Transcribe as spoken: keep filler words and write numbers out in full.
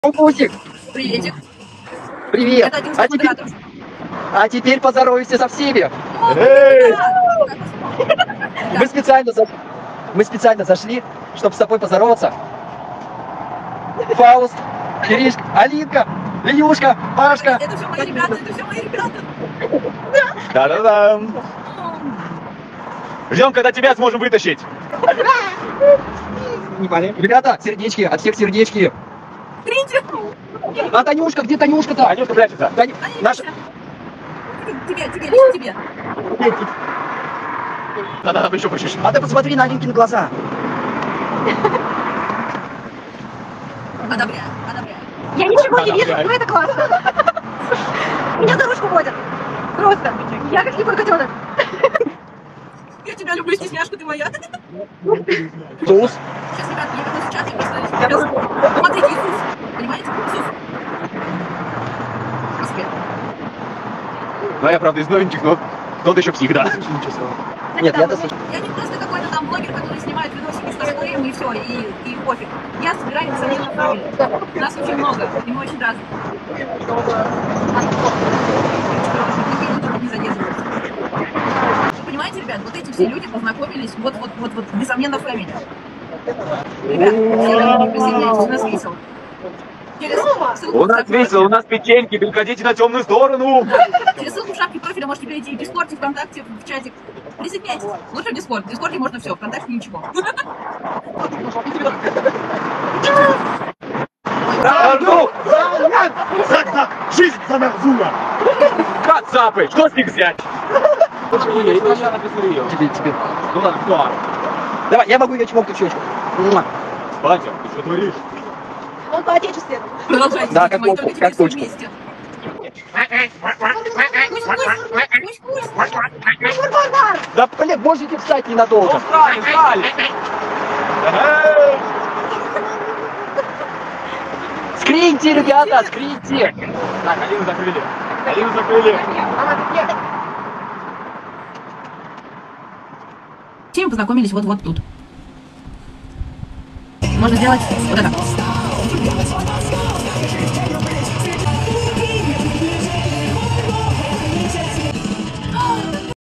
Кукусик. Приветик. Привет. Это один из А теперь, модераторов. а теперь поздоровайся со всеми. О, Эй! да. Мы специально, за... Мы специально зашли, чтобы с тобой поздороваться. Фауст, Иришка, Алинка, Ленюшка, Машка. Это все мои ребята, это все мои ребята. Да-да-да. Ждем, когда тебя сможем вытащить. Ребята, сердечки, от всех сердечки. Триньте. А Танюшка, где Танюшка-то? Танюшка прячется. Таню... Они Наша... Тебе, тебе, лично тебе. Да-да-да, еще почешь. А ты посмотри на Алинкины глаза. Одобряю, одобряю. Я ничего не вижу, Одобряю. но это классно. Меня за ручку водят. Просто. Я как слепой котенок. Я тебя люблю, стесняшка ты моя. Туз. Сейчас, ребят, я вернусь в чат и представлюсь. Смотрите, Иисус. Понимаете? Иисус. Господи. Ну, я, правда, из новеньких, но тот еще псих, да. Нет, я дослушал. Я не просто какой-то там блогер, который снимает видосики с косплеем и все, и, и пофиг. Я собираю несомненно фамилии. Нас очень много, и мы очень разные. Не задерживаются. Вы понимаете, ребят, вот эти все люди познакомились, вот, вот, вот, вот, несомненно, фамилия. Ребят, все люди присоединяйтесь, у нас весело. Через ссылку У в нас шапке весело, у профиля. нас печеньки, переходите на темную сторону. Через ссылку в шапке профиля можете перейти в Дискорде, ВКонтакте, в чатик. Присоединяйтесь. Лучше в Дискорд. В Дискорде можно все, ВКонтакте ничего. А ну! Жизнь замерзула! Кацапы, что с них взять? Тебе, тебе. Ну ладно, кто? Давай, я могу ее чмокнуть в щечку. Муа. Батя, ты что творишь? Он по-отечественному. Продолжайте. Да, как мои кошка, только как теперь все кошка. вместе. Кусь, кусь, кусь, кусь. Да, блин, можете встать ненадолго. Встали, встали! Скриньте, ребята, скриньте. Так, Алину закрыли. Алину закрыли. Все мы познакомились вот вот тут. Можно сделать вот это.